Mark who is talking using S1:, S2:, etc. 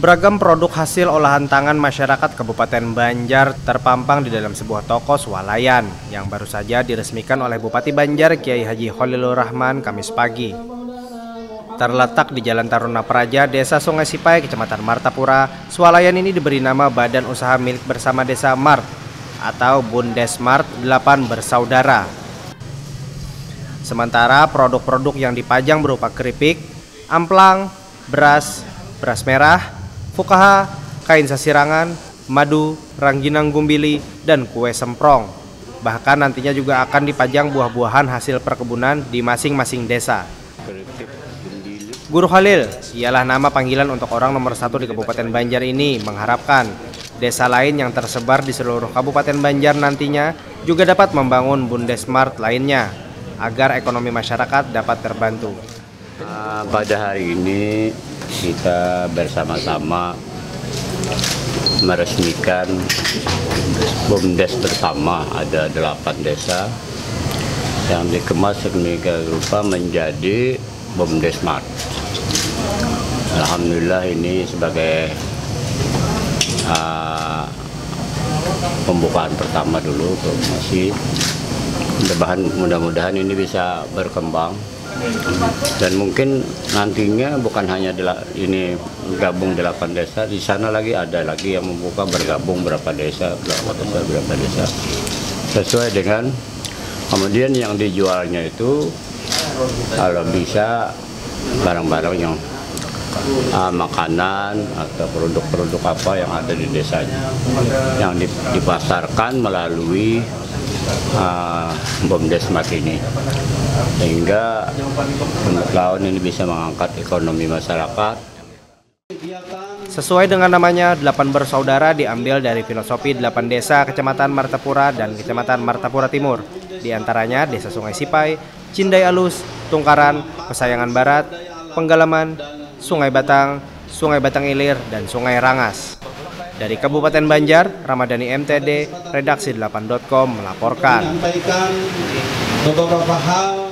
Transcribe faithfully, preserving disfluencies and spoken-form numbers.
S1: Beragam produk hasil olahan tangan masyarakat Kabupaten Banjar terpampang di dalam sebuah toko swalayan yang baru saja diresmikan oleh Bupati Banjar Kiai Haji Khalilur Rahman Kamis pagi. Terletak di Jalan Taruna Praja, Desa Sungai Sipai, Kecamatan Martapura, swalayan ini diberi nama Badan Usaha Milik Bersama Desa Mart atau Bundesmart delapan Bersaudara. Sementara produk-produk yang dipajang berupa keripik, amplang, beras, beras merah, fukaha, kain sasirangan, madu, rangginang gumbili, dan kue semprong. Bahkan nantinya juga akan dipajang buah-buahan hasil perkebunan di masing-masing desa. Guru Khalil ialah nama panggilan untuk orang nomor satu di Kabupaten Banjar ini, mengharapkan desa lain yang tersebar di seluruh Kabupaten Banjar nantinya juga dapat membangun Bundesmart lainnya agar ekonomi masyarakat dapat terbantu.
S2: Uh, pada hari ini kita bersama-sama meresmikan Bumdes bersama, ada delapan desa yang dikemas sedemikian rupa menjadi Bumdesmart. Alhamdulillah ini sebagai uh, pembukaan pertama dulu, masih mudah-mudahan ini bisa berkembang. Dan mungkin nantinya bukan hanya ini gabung delapan desa, di sana lagi ada lagi yang membuka bergabung berapa desa, berapa desa, berapa desa, sesuai dengan kemudian yang dijualnya itu kalau bisa barang-barang yang uh, makanan atau produk-produk apa yang ada di desanya yang dipasarkan melalui uh, Bumdesmart ini, sehingga tahun ini bisa mengangkat ekonomi masyarakat.
S1: Sesuai dengan namanya, delapan bersaudara diambil dari filosofi delapan desa Kecamatan Martapura dan Kecamatan Martapura Timur. Di antaranya Desa Sungai Sipai, Cindai Alus, Tungkaran, Pesayangan Barat, Penggalaman, Sungai Batang, Sungai Batang Ilir, dan Sungai Rangas. Dari Kabupaten Banjar, Ramadhani M T D, Redaksi delapan titik com melaporkan.
S3: Beberapa hal